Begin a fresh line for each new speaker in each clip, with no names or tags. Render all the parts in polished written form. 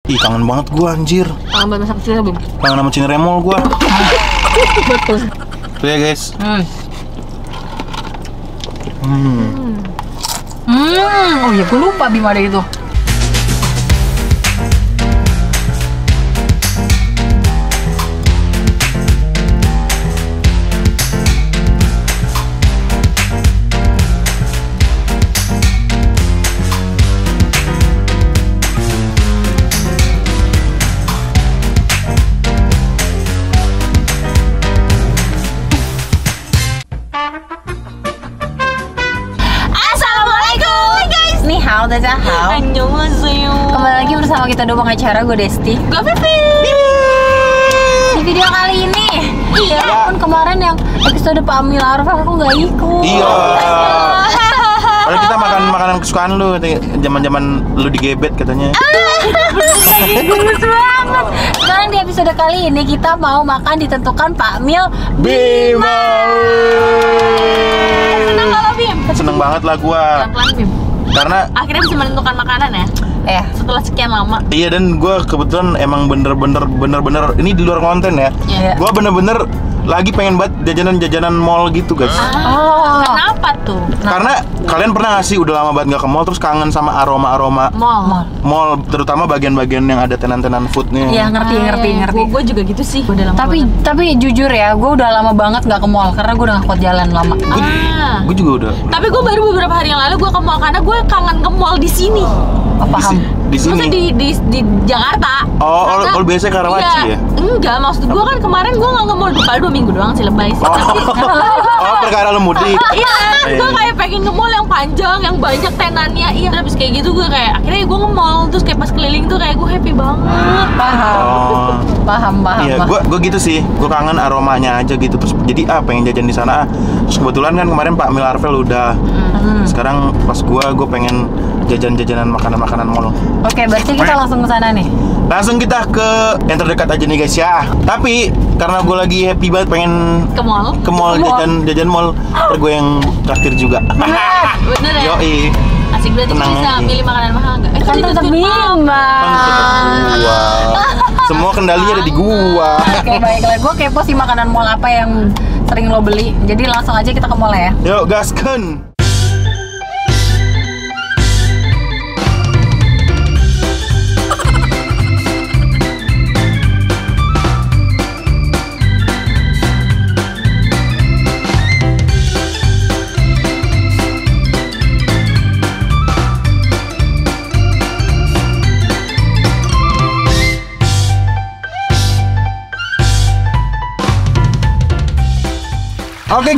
Ih, kangen banget gua anjir.
Kangen banget masa kecilnya, Bim.
Kangen sama Cineremol gua.
Betul.
Tuh ya, guys.
Oh iya, gue lupa Bim ada itu.
Annyeonghaseyo.
Kembali lagi bersama kita di acara gue Desti.
Gue Vivi.
Di video kali ini, walaupun kemarin yang episode Pak Amil Arfa aku nggak ikut.
Iya. Padahal kita makan makanan kesukaan lu, zaman-zaman lu digebet katanya.
Gemes banget. Sekarang di episode kali ini kita mau makan ditentukan Pak Mil
Bima.
Seneng gak lo, Bim?
Seneng banget lah gua.
Pelan-pelan, Bim.
Karena
akhirnya bisa menentukan makanan ya. Setelah sekian lama.
iya, dan gue kebetulan emang bener-bener ini di luar konten ya.
Iya.
Gue bener-bener lagi pengen banget jajanan mall gitu, guys.
Kenapa tuh?
Karena kalian pernah gak sih udah lama banget gak ke mall terus kangen sama aroma-aroma mall, terutama bagian-bagigian yang ada tenan-tenan foodnya.
Iya, ngerti.
Gue juga gitu sih. Udah lama
Tapi jujur ya, gue udah lama banget nggak ke mall karena gue udah nggak kuat jalan lama.
Gue juga udah.
Tapi gue baru beberapa hari yang lalu gue ke mall karena gue kangen ke mall di sini.
Paham.
Di sini.
Maksudnya di Jakarta.
Oh, biasanya Karawaci ya?
Enggak, maksud gue kan kemarin gue nggak ke mall 2 minggu doang sih, lebay sih.
Oh, perkara lu mudik.
Iya, gue kayak pengen ke mall yang panjang, yang banyak tenannya. Iya, terus kayak gitu gue kayak akhirnya gue nge mall, terus kayak pas keliling tuh kayak gue happy banget.
Paham.
Iya, gue gitu sih. Gue kangen aromanya aja gitu. Terus jadi pengen jajan di sana. Terus kebetulan kan kemarin Pak Mil Arvel udah. Sekarang pas gue pengen jajan-jajanan makanan-makanan mall.
Oke, berarti kita langsung ke sana nih.
Langsung kita ke yang terdekat aja nih, guys ya. Tapi karena gue lagi happy banget pengen
Ke mall
jajan mall, ntar gue yang traktir juga.
Bener ya?
Yoi.
Asik, berarti
Tenang
bisa
aja.
milih makanan mahal nggak?
Kan tetap Bima.
Gua. Semua kendalinya ada di gua.
Oke, baiklah. Gue kepo sih makanan mall apa yang sering lo beli. Jadi langsung aja kita ke mall ya.
Yuk, gaskan. Oke,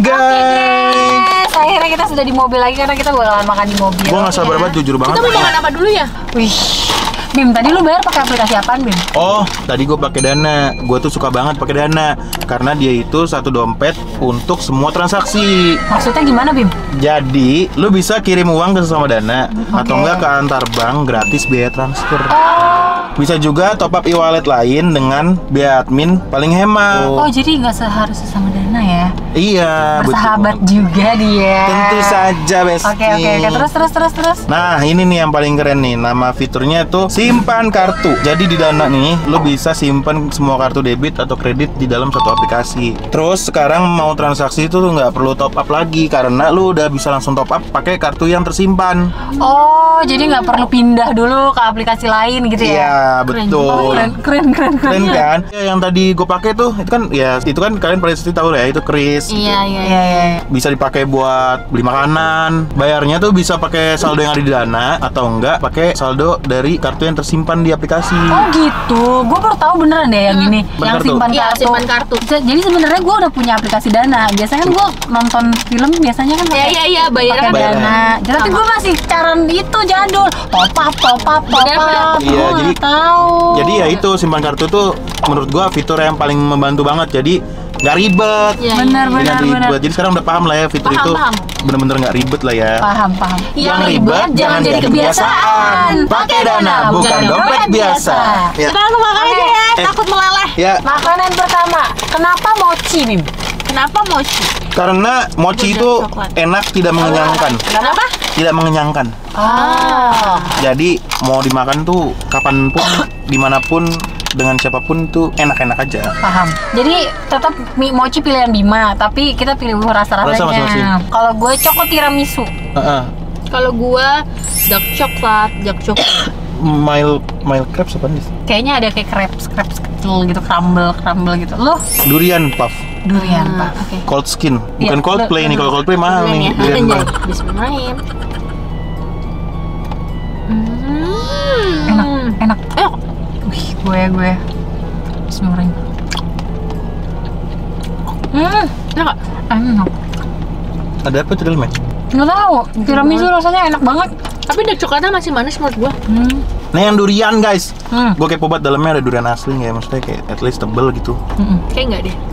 guys.
Akhirnya kita sudah di mobil lagi karena kita bakalan makan di mobil.
Gua nggak sabar banget, jujur banget.
Kita mau makan apa dulu ya?
Wih, Bim, tadi lu bayar pakai aplikasi apaan, Bim?
Oh, tadi gue pakai Dana. Gue tuh suka banget pakai Dana karena dia itu satu dompet untuk semua transaksi.
Maksudnya gimana, Bim?
Jadi, lu bisa kirim uang ke sesama Dana atau enggak ke antar bank gratis biaya transfer. Bisa juga top up e-wallet lain dengan biaya admin paling hemat.
Oh, jadi nggak seharusnya sama Dana ya?
Iya,
bersahabat
betul.
juga dia.
Tentu saja, Besti.
Oke. Terus.
Nah, ini nih yang paling keren nih. Nama fiturnya tuh simpan kartu. Jadi di Dana nih, lu bisa simpan semua kartu debit atau kredit di dalam satu aplikasi. Terus sekarang mau transaksi itu tuh nggak perlu top up lagi karena lu udah bisa langsung top up pakai kartu yang tersimpan.
Oh, jadi nggak perlu pindah dulu ke aplikasi lain gitu ya?
Iya, betul.
Keren
kan? Ya, yang tadi gue pakai tuh itu kan kalian pasti tahu ya, itu Kris.
Iya.
Bisa dipakai buat beli makanan. Bayarnya tuh bisa pakai saldo yang ada di Dana atau enggak pakai saldo dari kartu yang tersimpan di aplikasi.
Oh gitu, gue baru tahu beneran deh yang ini,
Bener
yang simpan
tuh.
Iya,
kartu.
simpan kartu.
Jadi sebenarnya gue udah punya aplikasi Dana. Biasanya kan gue nonton film biasanya kan pakai
Iya, bayarnya
pakai
Bayaran.
Dana. Tapi gue masih cara itu jadul, top up.
Bener.
Iya,
Gue
jadi
nggak tahu.
Jadi ya itu simpan kartu tuh menurut gua fitur yang paling membantu banget. Jadi nggak ribet.
Iya,
Bener.
Jadi sekarang udah paham lah ya fitur itu bener-bener nggak ribet lah ya.
Paham.
Yang ribet jangan jadi kebiasaan.
Pakai Dana, bukan dompet biasa. Ya.
Kita langsung makan aja ya, takut meleleh.
Ya,
Makanan pertama, kenapa mochi, Bim?
Kenapa mochi?
karena mochi itu enak, tidak mengenyangkan.
Kenapa?
tidak mengenyangkan. Jadi mau dimakan tuh kapanpun, dimanapun, dengan siapapun tuh enak-enak aja.
Paham. Jadi tetap mie mochi pilihan Bima, tapi kita pilih
Rasa masing-masing.
rasa-rasanya. Kalau gue coko tiramisu.
Kalau gua dark coklat.
Mild crepes apa nih?
Kayaknya ada kayak crepes kecil gitu, crumble gitu. Lo
Durian puff,
durian, Pak. Oke.
cold skin. Bukan
Iya,
Coldplay nih, kalau Coldplay mahal nih. Durian puff.
Bismillahirrahmanirrahim.
Enak. Wih, gue. Bismillahirrahmanirrahim.
Enak gak?
Enak.
Ada apa tuh dalamnya?
Nggak tahu, tiramisu rasanya enak banget.
Tapi dark coklatnya masih manis menurut gua.
Nah yang durian guys,
Hmm.
gue kepo banget dalamnya ada durian asli nggak ya? Maksudnya kayak at least tebel gitu.
Kayak enggak deh.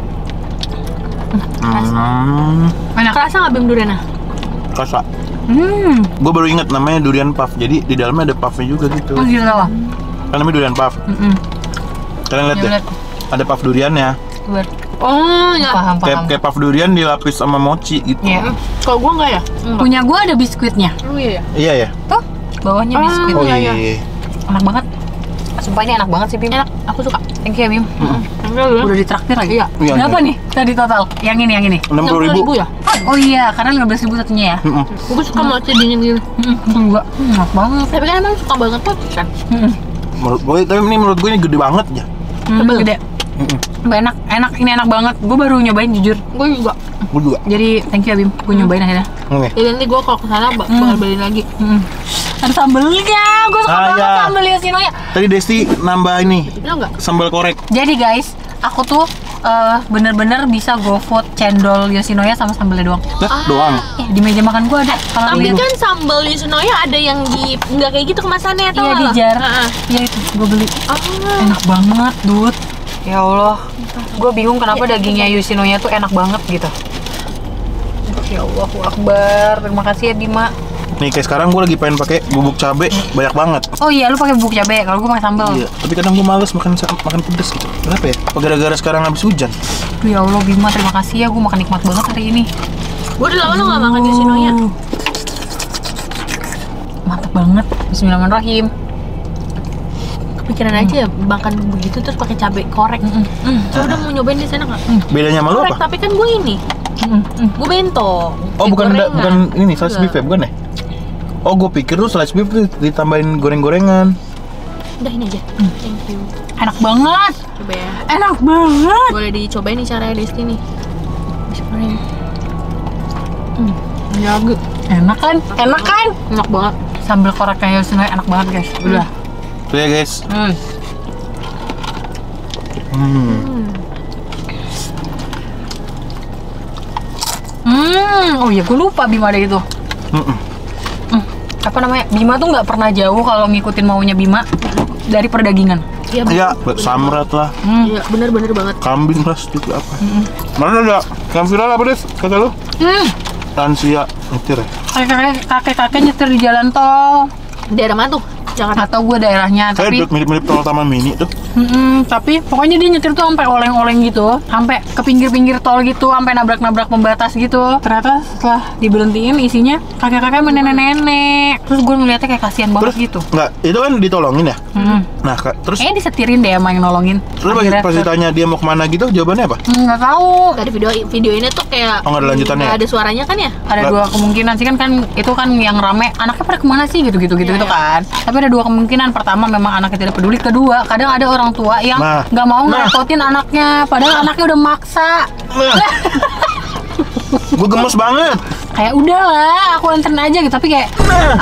Enak.
Kerasa nggak Bim duriannya?
Rasa. Gue baru inget namanya durian puff. Jadi di dalamnya ada puffnya juga gitu.
Oh gitu lah.
Kan namanya durian puff. Kalian lihat
Ya,
deh.
lihat.
Ada puff duriannya.
Oh, ya.
Paham.
Kayak puff durian dilapis sama mochi gitu.
Iya.
Kalau gua enggak ya?
Punya gue ada biskuitnya.
Oh iya ya.
Iya ya.
Tuh, bawahnya biskuit.
Oh
iya,
iya.
iya.
Enak banget. Sumpah ini enak banget sih, Bim.
Enak, aku suka.
Thank you ya, Bim. Udah ditraktir lagi?
Iya.
Iya,
Berapa
iya.
nih tadi total? Yang ini.
60.000
ya?
Oh iya, karena 15.000 satunya ya.
Gue suka mochi dingin gitu.
Enggak, enak banget.
Tapi kan emang suka banget mochi kan?
Menurut gue ini gede banget ya.
Gede. Enak, ini enak banget. Gue baru nyobain jujur.
Gue juga.
Gue juga.
Jadi thank you ya, Bim. Gue nyobain akhirnya.
Oke.
Jadi nanti gue kalau kesana bakal beliin lagi.
Ada sambelnya. Gue suka banget
iya.
sambel Yoshinoya.
Tadi Desti nambah ini
Lo enggak?
sambal korek.
Jadi guys, aku tuh bener-bener bisa GoFood cendol Yoshinoya sama sambelnya doang.
Lah, doang.
Di meja makan gue ada. Kalau
Tapi
lihat.
kan sambal Yoshinoya ada yang di nggak kayak gitu kemasannya tau
Iya
nggak
di
lo?
jar.
Heeh.
Iya itu gue beli. Enak banget, Dut. Ya Allah, gue bingung kenapa dagingnya Yoshinoya tuh enak banget gitu. Ya Allahu Akbar, terima kasih ya Bima.
Nih kayak sekarang gue lagi pengen pakai bubuk cabe banyak banget.
Oh iya, lu pakai bubuk cabai, kalau gue pakai sambal.
Iya, tapi kadang gue males makan pedes gitu. Kenapa ya? Apa gara-gara sekarang habis hujan?
Duh, ya Allah Bima, terima kasih ya, gue makan nikmat banget hari ini.
Gue udah lama lo nggak makan Yoshinoya.
Mantap banget. Bismillahirrahmanirrahim.
Kepikiran aja ya makan begitu terus pakai cabai korek. Coba udah mau nyobain di sana nggak?
Bedanya sama lu
Korek,
apa?
tapi kan gue ini. Gue bento.
Oh bukan
Gorengan.
bukan ini slice beef ya, bukan ya? Oh gue pikir tuh slice beef tuh ditambahin goreng-gorengan.
Udah ini aja. Thank you.
Enak banget.
Coba ya.
Enak banget.
Boleh dicobain nih caranya Desti nih. Bismillahirrahmanirrahim. Jago.
Enak kan? Enak kan?
Enak banget.
Sambal koreknya Yoshinoya enak banget guys. Udah.
Tuh ya guys.
Oh iya, gue lupa Bima ada itu. Apa namanya? Bima tuh nggak pernah jauh kalau ngikutin maunya Bima dari perdagingan.
Iya.
Ya, samrat lah,
Iya, bener banget.
kambing ras juga apa? Mana ada? Yang viral apa Des? Kata lu? Lansia nyetir ya?
Kakek-kakek nyetir di jalan tol.
Daerah mana tuh? Jakarta.
Atau gue daerahnya, tapi
Kayak mirip-mirip tol Taman Mini tuh.
tapi pokoknya dia nyetir tuh sampai oleng-oleng gitu, sampai ke pinggir-pinggir tol gitu, sampai nabrak-nabrak pembatas gitu. Ternyata setelah diberhentiin isinya kakek-kakek sama nenek-nenek. Terus gue ngeliatnya kayak kasihan banget gitu.
Enggak, itu kan ditolongin ya? Nah, terus
Disetirin deh sama yang nolongin. Akhirnya
pas ditanya dia mau kemana gitu, jawabannya apa?
nggak tahu.
Tadi video ini tuh kayak
Oh, nggak ada lanjutannya?
nggak ada suaranya kan ya?
Ada dua kemungkinan sih kan itu kan yang rame anaknya pada kemana sih gitu kan. Tapi ada dua kemungkinan. Pertama memang anaknya tidak peduli. Kedua kadang ada orang tua yang nggak mau ngerepotin anaknya padahal anaknya udah maksa.
Gue gemes banget.
Kayak udahlah aku anterin aja gitu, tapi kayak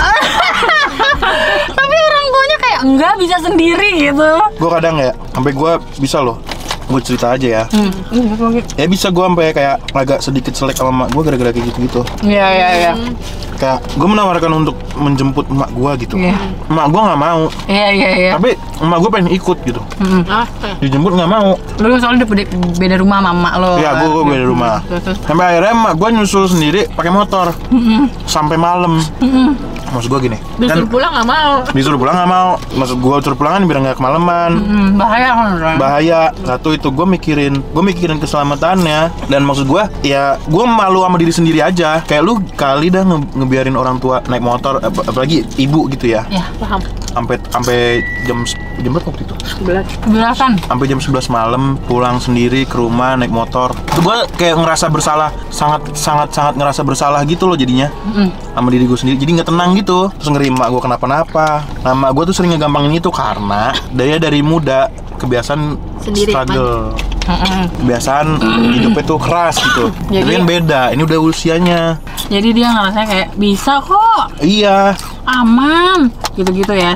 tapi orang tuanya kayak enggak bisa sendiri gitu.
Gue kadang ya, sampai gue bisa loh. Gue cerita aja ya. Ya bisa gue sampai kayak agak sedikit selek sama mak gue gara-gara kayak gitu-gitu.
Iya.
Kayak gue menawarkan untuk menjemput emak gue gitu.
Iya.
Emak gue nggak mau.
Iya.
Tapi emak gue pengen ikut gitu.
Kayak
Dijemput nggak mau.
Lu soalnya udah beda rumah sama emak lo.
Iya, gue beda rumah.
Terus.
Sampai akhirnya emak gue nyusul sendiri pakai motor. Sampai malam. Maksud gue gini,
Disuruh pulang nggak mau.
disuruh pulang nggak mau. Maksud gue suruh pulang kan biar nggak kemalaman.
Bahaya kan.
Bahaya. Satu itu gue mikirin keselamatannya. Dan maksud gue ya gue malu sama diri sendiri aja. Kayak lu kali dah ngebiarin orang tua naik motor, apalagi ibu gitu ya.
Ya,
Paham.
Sampai jam berapa waktu itu?
11-an.
Sampai jam 11 malam pulang sendiri ke rumah naik motor. Itu gue kayak ngerasa bersalah, sangat ngerasa bersalah gitu loh jadinya. Sama diri gue sendiri. Jadi nggak tenang gitu. Terus ngeri emak gue kenapa-napa. Nah, emak gue tuh sering ngegampangin itu karena dia dari muda kebiasaan
Sendiri,
struggle. Kebiasaan hidupnya tuh keras gitu.
Jadi-
Tapi kan beda, ini udah usianya.
Jadi dia ngerasanya kayak bisa kok,
Iya.
aman, gitu-gitu ya.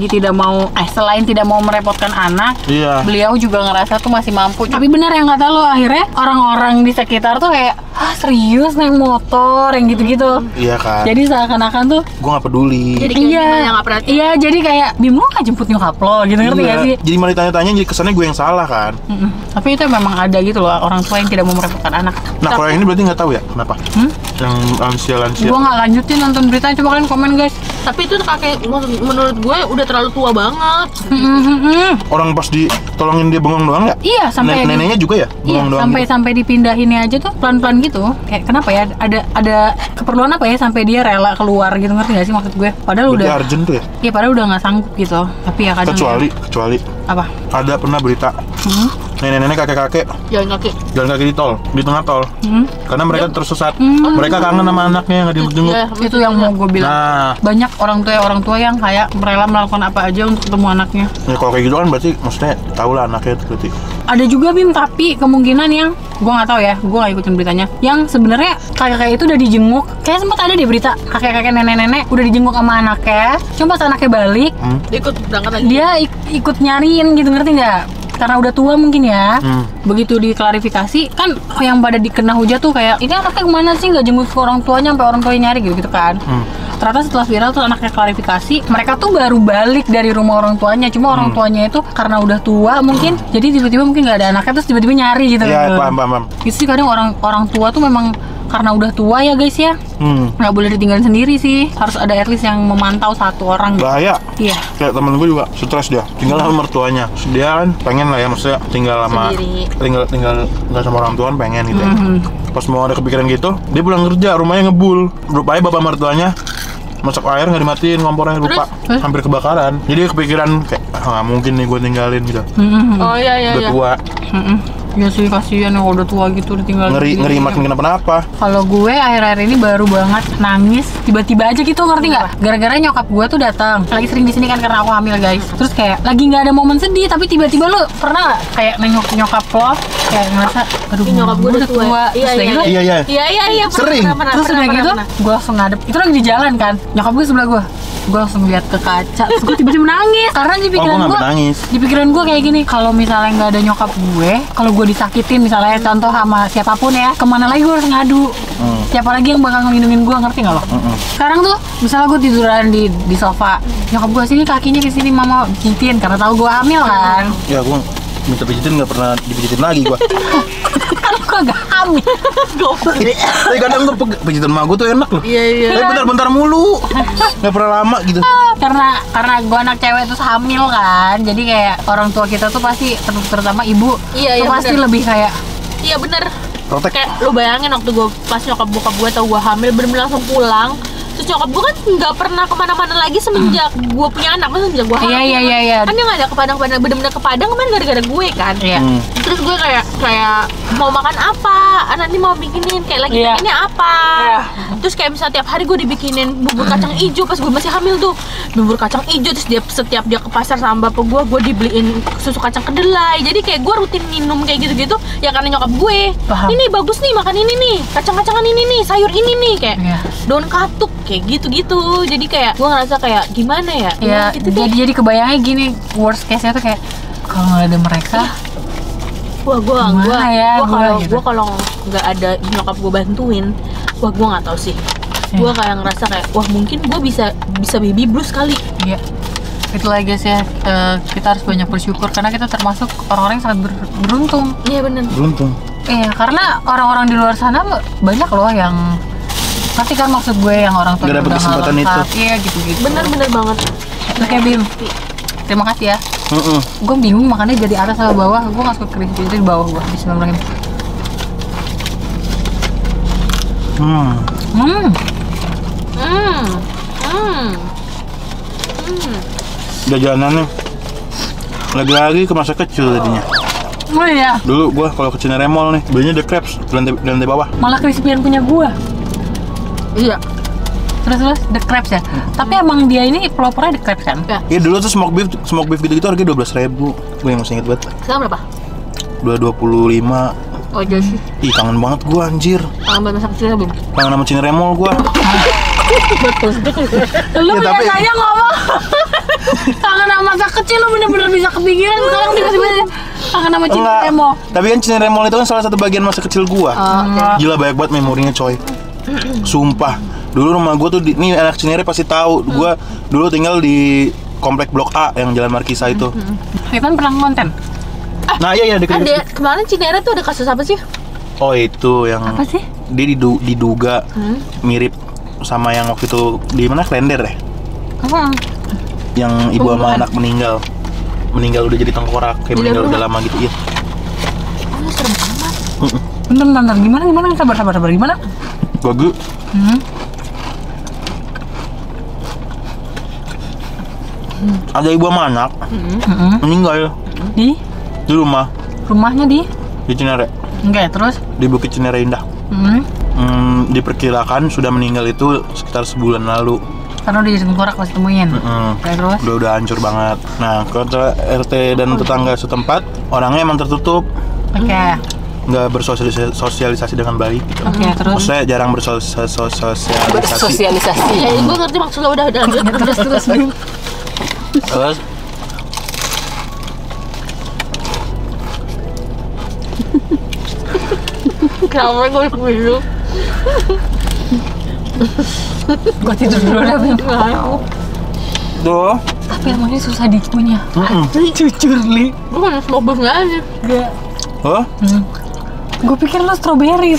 Selain tidak mau merepotkan anak,
Iya.
beliau juga ngerasa tuh masih mampu. Tapi benar yang kata lo, akhirnya orang-orang di sekitar tuh kayak, serius naik motor yang gitu-gitu.
Iya kan.
Jadi seakan-akan tuh
Gue nggak peduli.
Jadi kayak gimana yang nggak perhatian.
iya, jadi kayak Bim lo nggak jemput nyokap lo, gitu ngerti
Iya.
gak sih?
Jadi malah ditanya-tanya, jadi kesannya gue yang salah kan.
Tapi itu memang ada gitu loh, orang tua yang tidak mau merepotkan anak.
Nah, kalau yang ini berarti nggak tahu ya kenapa? Yang lansia-lansia.
Gua nggak lanjutin nonton beritanya, coba kalian komen guys.
Tapi itu kakek menurut gue udah terlalu tua banget.
Orang pas ditolongin dia bengong doang nggak?
Iya, sampai
Neneknya juga ya
Iya,
bengong doang.
sampai dipindahinnya aja tuh pelan-pelan gitu. Kayak kenapa ya? Ada keperluan apa ya sampai dia rela keluar gitu, ngerti gak sih maksud gue? Padahal
Berarti
udah
urgent tuh ya.
Iya, padahal udah nggak sanggup gitu. Tapi ya kadang
Kecuali
apa?
ada pernah berita nenek-nenek kakek-kakek
Jalan kaki.
jalan kaki di tengah tol karena mereka tersesat. Mereka kangen sama anaknya yang nggak dijenguk.
Iya.
Itu yang mau gue bilang.
Nah,
Banyak orang tua yang kayak rela melakukan apa aja untuk ketemu anaknya.
ya kalau kayak gitu kan berarti maksudnya tahu lah anaknya itu berarti.
Ada juga Bim, tapi kemungkinan yang gue nggak tahu ya, gue nggak ikutin beritanya. Yang sebenarnya kakek-kakek itu udah dijenguk, kayak sempat ada di berita kakek-kakek nenek-nenek udah dijenguk sama anaknya. Cuma pas anaknya balik,
Ikut berangkat lagi.
dia ikut nyariin gitu, ngerti nggak? Karena udah tua mungkin ya. Begitu diklarifikasi kan yang pada dikena hujat tuh kayak ini anaknya kemana sih, nggak jenguk ke orang tuanya sampai orang tuanya nyari gitu kan. Ternyata setelah viral tuh anaknya klarifikasi, mereka tuh baru balik dari rumah orang tuanya. Cuma orang tuanya itu karena udah tua mungkin, jadi tiba-tiba mungkin nggak ada anaknya, terus tiba-tiba nyari gitu.
Iya, paham.
Gitu sih, kadang orang tua tuh memang karena udah tua ya guys ya, nggak boleh ditinggalin sendiri sih. Harus ada at least yang memantau satu orang.
Bahaya.
Iya.
Kayak temen gue juga stres dia, tinggal sama mertuanya. Dia kan pengen lah ya, maksudnya tinggal sama
Sendiri.
tinggal nggak sama orang tua kan pengen gitu ya. Pas mau ada kepikiran gitu, dia pulang kerja, rumahnya ngebul. Rupanya bapak mertuanya masak air nggak dimatiin kompornya, lupa. Hampir kebakaran. Jadi dia kepikiran kayak nggak mungkin nih gue tinggalin gitu.
Oh iya
Udah tua,
Iya sih, kasihan yang udah tua gitu ditinggal
ngeri
sendiri.
makin kenapa-napa.
Kalau gue akhir-akhir ini baru banget nangis tiba-tiba aja gitu, ngerti nggak? Gara-gara nyokap gue tuh datang. Lagi sering di sini kan karena aku hamil guys. Terus kayak lagi nggak ada momen sedih, tapi tiba-tiba lu pernah nggak kayak nengok nyokap lo kayak ngerasa aduh
Ih, nyokap gue udah tua.
Terus
Iya,
udah gitu,
Iya.
Iya.
Sering.
terus udah gitu gue langsung ngadep. Itu lagi di jalan kan, nyokap gue sebelah gue langsung lihat ke kaca, terus gue tiba-tiba nangis karena di pikiran
gue
gue,
nggak nangis.
di pikiran gue kayak gini, kalau misalnya nggak ada nyokap gue, kalau gue disakitin misalnya contoh sama siapapun ya, kemana lagi gue harus ngadu? Siapa lagi yang bakal ngelindungin gue, ngerti nggak lo? Sekarang tuh misalnya gue tiduran di sofa, nyokap gue sini kakinya ke sini, mama pijitin karena tahu gue hamil kan.
Ya gue minta pijitin nggak pernah dipijitin lagi gue.
Kan gue gak hamil.
Tapi kadang tuh pijitan emak gue tuh enak loh.
Iya.
Tapi bentar-bentar mulu, nggak pernah lama gitu.
karena gue anak cewek terus hamil kan, jadi kayak orang tua kita tuh pasti terutama ibu
Iya,
tuh pasti
bener.
lebih kayak
Iya bener.
Protek.
Kayak lu bayangin waktu gue pas nyokap bokap gue tau gue hamil bener-bener langsung pulang. Terus nyokap gue kan nggak pernah kemana-mana lagi semenjak gue punya anak, maksudnya semenjak gue hamil.
Iya.
Kan dia nggak ada ke Padang-Padang, bener-bener ke Padang kemarin gara-gara gue kan.
Iya.
Terus gue kayak mau makan apa, nanti mau bikinin kayak lagi
Iya.
pengennya apa.
Iya.
Terus kayak misalnya tiap hari gue dibikinin bubur kacang hijau pas gue masih hamil tuh, bubur kacang hijau. Terus setiap dia ke pasar sama bapak gue dibeliin susu kacang kedelai. Jadi kayak gue rutin minum kayak gitu-gitu ya karena nyokap gue.
Paham.
Ini bagus nih makan ini nih, kacang-kacangan ini nih, sayur ini nih kayak
Iya.
daun katuk kayak gitu-gitu. Jadi kayak gue ngerasa kayak gimana ya?
ya
gitu deh.
jadi kebayangnya gini, worst case nya tuh kayak kalau nggak ada mereka
Wah,
Gimana ya, gua gitu.
gue kalau nggak ada nyokap gue bantuin, wah gue nggak tahu sih. Gue kayak ngerasa kayak wah mungkin gue bisa baby blues kali.
ya itulah guys ya, kita harus banyak bersyukur karena kita termasuk orang-orang yang sangat beruntung.
Iya bener.
Beruntung.
Iya, karena orang-orang di luar sana banyak loh yang Pasti kan maksud gue yang orang tua
Nggak dapet
udah
kesempatan
lengkap.
itu.
Iya gitu-gitu.
Bener banget.
Oke Bim, terima kasih ya. Gue bingung makannya jadi atas sama bawah. Gue nggak suka crispy, itu di bawah gue. Bismillahirrahmanirrahim.
Jajanan nih. Lagi-lagi ke masa kecil jadinya.
Oh iya.
Dulu gua kalau ke Cineremol nih, belinya The Crepes di lantai bawah.
Malah crispy-an punya gue.
Iya.
Terus The Crepes ya. Tapi emang dia ini pelopornya The Crepes kan?
Ya.
Iya dulu tuh smoke beef gitu-gitu harganya 12.000. Gue yang masih inget banget.
Sekarang berapa?
225.
Oh iya sih.
Ih kangen banget gua anjir.
Kangen banget masa kecilnya Bim.
Kangen sama Cineremol gua.
Lu
Ya,
ya,
tapi-
saya ngomong kangen sama masa kecil lu bener-bener bisa kepikiran sekarang tiba-tiba kangen sama Cineremol.
Tapi kan Cineremol itu kan salah satu bagian masa kecil gua. Gila banyak banget memorinya coy. Sumpah. Dulu rumah gua tuh nih anak Cinere pasti tahu. Gua dulu tinggal di komplek Blok A yang Jalan Markisa itu.
Kita kan pernah konten.
Nah iya di
Ada kemarin Cinere tuh ada kasus apa sih?
Oh itu yang
Apa sih?
dia diduga mirip sama yang waktu itu di mana Klender ya?
Apa?
Yang ibu sama
Pembunuhan.
anak meninggal udah jadi tengkorak kayak
Di
meninggal
dalam
udah lama gitu iya.
Oh serem banget.
Bentar, gimana? Sabar, gimana?
Bagus. Ada ibu sama anak meninggal
Di
di rumah
rumahnya di
Cinere,
enggak ya, terus?
di Bukit Cinere Indah. Diperkirakan sudah meninggal itu sekitar sebulan lalu.
Karena udah jadi tengkorak pas temuin. Oke, terus?
Udah hancur banget. Nah, kata RT dan tetangga setempat, orangnya emang tertutup,
Oke.
nggak bersosialisasi dengan baik. Gitu.
Oke, terus?
Maksudnya jarang bersosialisasi.
Sosialisasi.
Ya gue ngerti maksud lo udah lanjut.
Terus Bim.
Terus
Kenapa gue dulu?
Gue tidur dulu dah Bim.
tuh,
Tapi emang ini susah dikunyah. Jujur Li.
Gue kan smoke beef-nya aja.
Gak.
oh,
Gue pikir lo strawberry.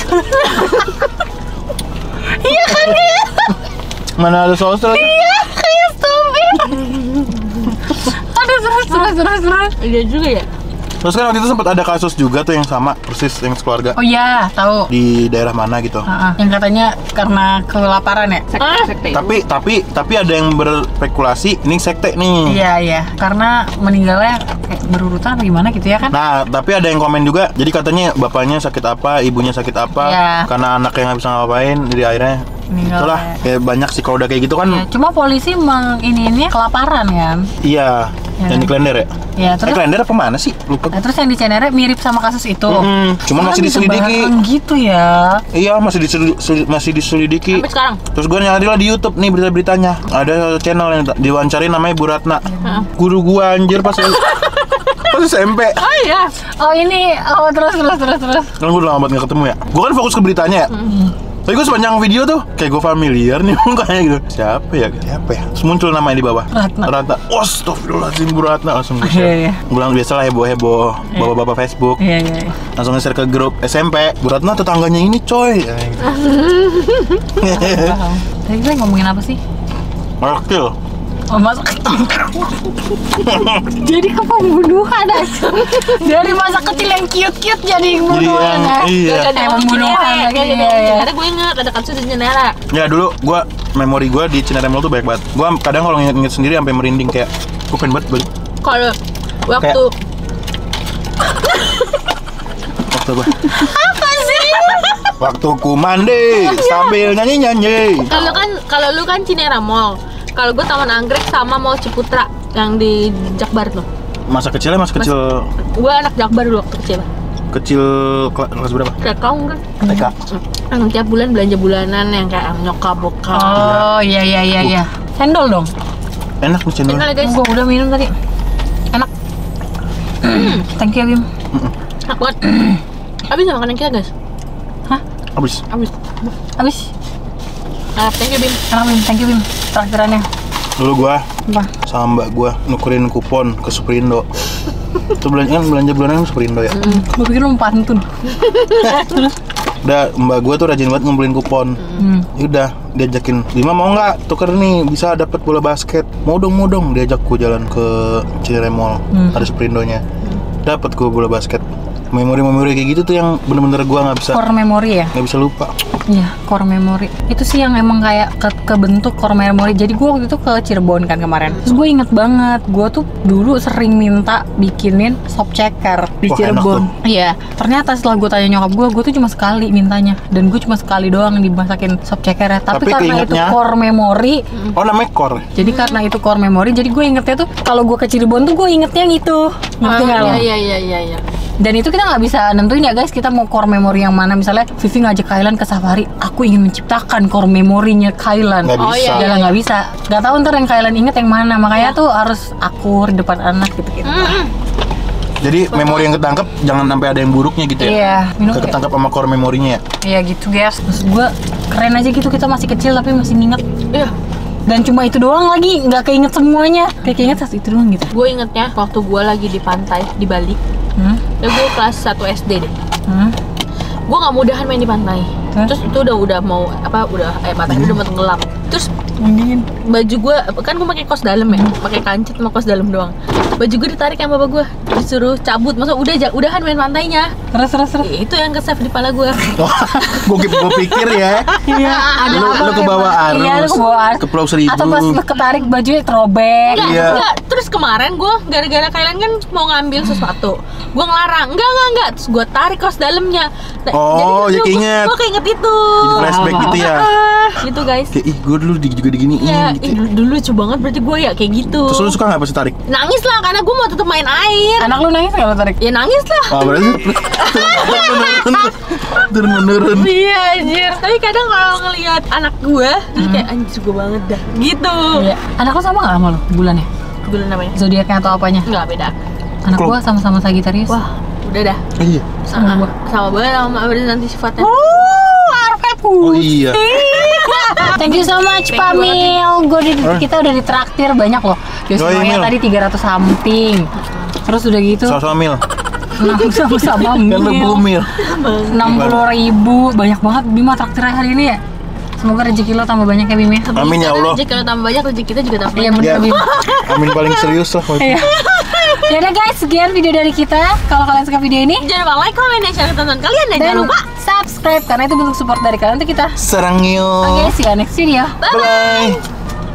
Iya kan dia?
mana ada saus lagi?
Iya, kayak strawberry. Aduh, terus.
Iya juga ya.
Terus kan waktu itu sempat ada kasus juga tuh yang sama persis yang sekeluarga
Oh iya, tahu.
di daerah mana gitu.
Yang katanya karena kelaparan ya?
Tapi ada yang berspekulasi ini sekte nih.
Iya. Karena meninggalnya kayak berurutan apa gimana gitu ya kan?
Nah, tapi ada yang komen juga. Jadi katanya bapaknya sakit apa, ibunya sakit apa,
Iya.
karena anaknya nggak bisa ngapain, jadi akhirnya
Meninggal
itulah. Kayak banyak sih kalau udah kayak gitu kan.
Ya, cuma polisi ini kelaparan kan?
Iya.
Ya.
Yang di Klender ya?
Ya, terus
Klender apa mana sih? Lupa.
Nah, terus yang di Cinere mirip sama kasus itu.
Cuman masih diselidiki.
Gitu ya.
Iya, masih diselidiki.
Sampai sekarang.
Terus gue nyari lah di YouTube nih berita-beritanya. Ada channel yang diwawancarin namanya Bu Ratna. Guru gua anjir pas SMP.
Oh iya.
Oh ini, terus.
Kan gue udah lama banget gak ketemu ya. Gue kan fokus ke beritanya ya. Tapi gue sepanjang video tuh kayak gue familiar nih mukanya gitu. Siapa ya? Terus muncul namanya di bawah.
Ratna.
Oh, astagfirullahaladzim Bu Ratna langsung gue
Iya.
share. Gue bilang biasa lah heboh bapak-bapak Facebook.
Iya.
Langsung nge-share ke grup SMP. Bu Ratna tetangganya ini coy.
Paham. Tadi kita ngomongin apa sih?
Markil.
Oh, masa kecil. Jadi ke pembunuhan aja. Dari masa kecil yang cute-cute jadi pembunuhan ya.
Iya.
Pembunuhan lagi. Iya.
Ada gue inget ada kasus di Cinere.
Ya dulu memori gue di Cineremol tuh banyak banget. Gue kadang kalau nginget sendiri sampai merinding kayak gue pengen banget balik.
Kalau waktu
Waktu gue.
Apa sih?
Waktu ku mandi sambil nyanyi.
kalau lu kan Cinere Mall. Kalau gue Taman Anggrek sama Mall Ciputra yang di Jakbar tuh.
Masa kecil
Gue anak Jakbar dulu waktu kecil.
kelas berapa?
Rekau kan.
TK.
Yang tiap bulan belanja bulanan yang kayak nyokap bokap.
Oh, iya. Cendol dong.
Enak nih cendol.
Kenal ya guys.
Gua udah minum tadi. Enak. Thank you, Bim.
Enak banget. Habis nggak makanan kita guys?
Hah?
Abis.
Habis?
Thank you Bim.
Enak, Bim. Thank you, Bim. Traktirannya.
Dulu gue
Apa?
sama mbak gue nukerin kupon ke Superindo. Itu belanja bulanan Superindo ya.
Gue pikir lu mau pantun.
Udah mbak gue tuh rajin banget ngumpulin kupon. Yaudah diajakin, Bima mau nggak tuker nih, bisa dapat bola basket. Mau dong diajak gue jalan ke Cinere Mall, ada Superindonya. Dapat gue bola basket. Memori-memori kayak gitu tuh yang bener-bener gue nggak bisa,
core memory ya.
nggak bisa lupa.
Iya, core memory. Itu sih yang emang kayak kebentuk core memory. Jadi gue waktu itu ke Cirebon kan kemarin. Terus gue inget banget, gue tuh dulu sering minta bikinin sop ceker di
Wah,
Cirebon. Iya, ternyata setelah gue tanya nyokap gue tuh cuma sekali mintanya. Dan gue cuma sekali doang dimasakin sop cekernya. Tapi karena itu
keingetnya-
core memory.
Oh namanya core.
Jadi karena itu core memory, jadi gue ingetnya tuh kalau gue ke Cirebon tuh gue ingetnya yang itu. Ngerti nggak lo?
Iya.
Dan itu kita nggak bisa nentuin ya guys, kita mau core memory yang mana. Misalnya Vivi ngajak Kailan ke safari, aku ingin menciptakan core memorinya Kailan.
Nggak bisa.
iya.
Ya nggak bisa. Nggak tahu ntar yang Kailan inget yang mana. Makanya tuh harus akur di depan anak gitu-gitu.
Jadi memori yang ketangkep jangan sampai ada yang buruknya gitu ya.
Iya, minum kayak-
Ketangkep sama core memorinya ya.
Iya gitu guys. Maksud gue keren aja gitu, kita masih kecil tapi masih nginget.
Iya.
Dan cuma itu doang lagi, nggak keinget semuanya. Kayak keinget satu itu doang gitu.
Gue ingetnya waktu gue lagi di pantai di Bali. Ya gue kelas 1 SD deh. Gue nggak mudahan main di pantai. Terus itu udah mau matahari udah mau tenggelam. Terus
Dingin.
baju gue kan gue pakai kaos dalam ya, pakai kancet sama kaos dalam doang. Baju gue ditarik sama bapak gue, disuruh cabut. Masa udahan main pantainya.
Terus.
Itu yang ke-save di kepala gue.
Gue pikir ya.
Iya, ada
Lu
apa
ke bawah
kayak-
arus.
Iya, lu ke bawah arus.
Ke Pulau Seribu.
Atau pas lu ketarik bajunya terobek.
Iya.
Enggak. Terus kemarin gue gara-gara kalian kan mau ngambil sesuatu, gue ngelarang. Enggak. Terus gue tarik kaos dalamnya.
Oh, ya keinget.
Gue keinget itu.
Jadi flashback gitu ya.
Gitu guys.
Kayak ih gue dulu juga diginiin
Iya,
gitu.
dulu lucu banget berarti gue ya kayak gitu.
Terus lu suka nggak pas tarik?
Nangis lah karena gue mau tetap main air.
Anak lu nangis nggak lo tarik?
Ya nangis lah.
Wah berarti turun-menurun.
Iya anjir. Tapi kadang kalau ngelihat anak gue, terus kayak anjir gue banget dah. Gitu.
Iya. Anak lu sama nggak sama lo bulannya?
Bulan namanya?
Zodiaknya atau apanya?
Enggak beda.
Anak
Klub.
gua sama-sama Sagittarius.
Wah, udah dah.
Iya.
Sama gua.
Sama banget sama berarti nanti sifatnya.
Oh iya.
Thank you so much
Thank you
Pamil. Kita udah ditraktir banyak loh.
Yoi,
Semuanya
Mil.
tadi 300 something. Terus udah gitu
Sama mil.
sama-sama
Kan lu
Mil.
bumil.
60.000. Banyak banget Bima traktir hari ini ya. Semoga rezeki lo tambah banyak ya Bim ya.
Amin ya Allah.
Rezeki kalau tambah banyak, rezeki kita juga tambah
Iya
banyak.
bener
Ya.
Bim.
Amin paling serius lah.
Iya. Yaudah guys, sekian video dari kita. Kalau kalian suka video ini,
Jangan lupa like, comment, dan share tonton kalian. Dan
dan
jangan lupa
subscribe karena itu bentuk support dari kalian untuk kita.
Serang yuk.
Oke, see you next video.
Bye.